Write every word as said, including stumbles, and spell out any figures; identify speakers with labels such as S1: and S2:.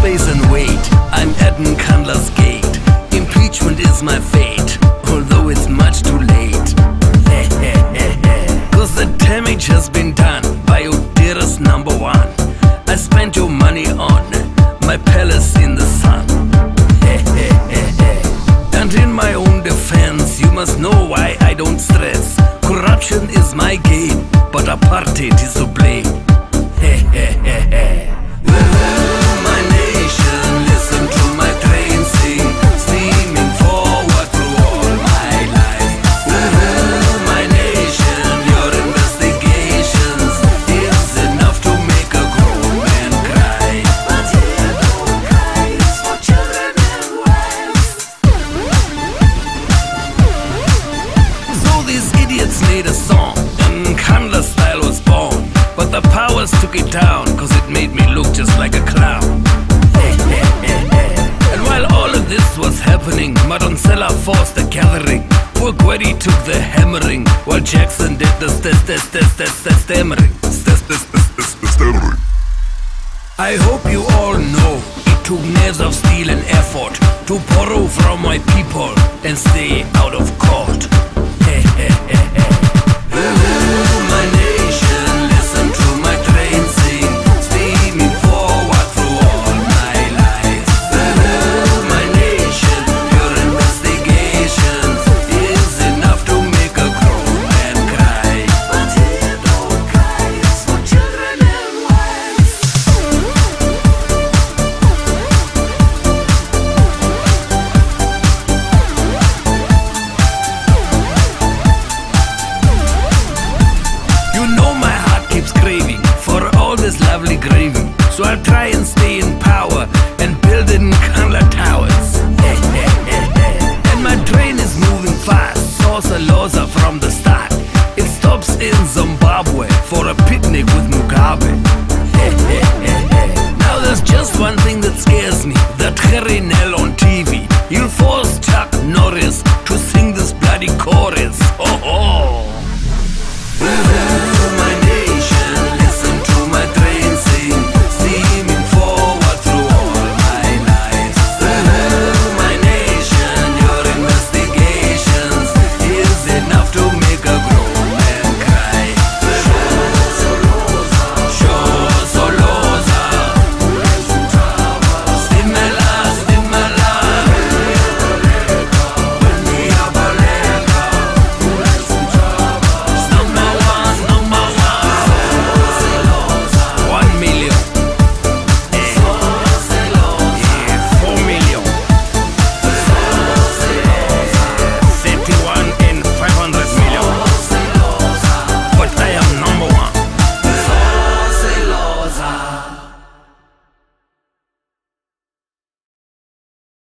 S1: space and wait. I'm at Nkandla's gate. Impeachment is my fate, although it's much too late. Cause the damage has been done by your dearest number one. I spent your money on my palace in the sun. And in my own defense, you must know why I don't stress. Corruption is my game, but apartheid is to blame. My nation, listen to my train sing, steaming forward through all my life. My nation, your investigations is enough to make a grown man cry. But here no cry is for children and wives. So these idiots made a song, and Nkandla style was born. But the powers took it down, cause it made me look just like a clown. And while all of this was happening, Madonsela forced the gathering. Poor Gwedi took the hammering, while Jackson did the st st st st st stammering. Stammering. I hope you all know it took nerves of steel and effort to borrow from my people and stay out of court. My nation, listen to my train sing, steaming forward through all my life. My nation, your investigation is enough to make a grown man cry. But here no cry is for children and wives. You know my heart keeps craving for all this lovely gravy, so I'll try and stay in power and build in Nkandla towers. And my train is moving fast, Sosa Loza from the start. It stops in Zimbabwe for a picnic with Mugabe. Now there's just one thing that scares me, that Gerrie